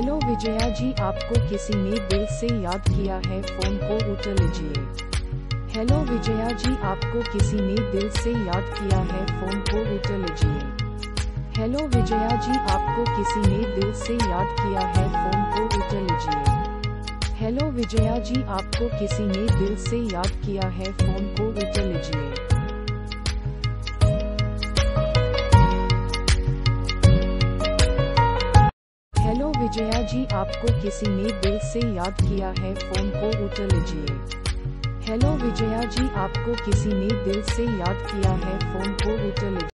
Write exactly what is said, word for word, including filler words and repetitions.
Hello Vijaya जी, आपको किसी ने दिल से याद किया है, फोन को उठा लीजिए। हेलो विजया जी, आपको किसी ने दिल से याद किया है, फोन को उठा लीजिए। हेलो विजया जी, आपको किसी ने दिल से याद किया है, फोन को उठा लीजिए। हेलो विजया जी, आपको किसी ने दिल से याद किया है, फोन को उठा लीजिए। हेलो विजया जी, आपको किसी ने दिल से याद किया है, फोन को उठा लीजिए। हेलो विजया जी, आपको किसी ने दिल से याद किया है, फोन को उठा लीजिए।